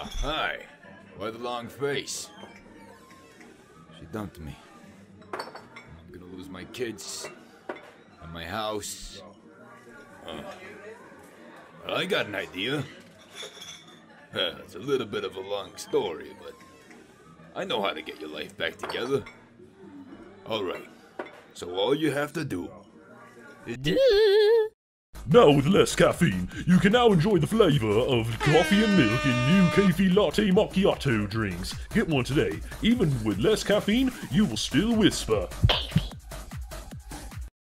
Hi. Why the long face? She dumped me. I'm gonna lose my kids and my house. Well, I got an idea. It's a little bit of a long story, but I know how to get your life back together. Alright, so all you have to do is... Now with less caffeine, you can now enjoy the flavor of coffee and milk in new Cafe Latte Macchiato drinks. Get one today. Even with less caffeine, you will still whisper.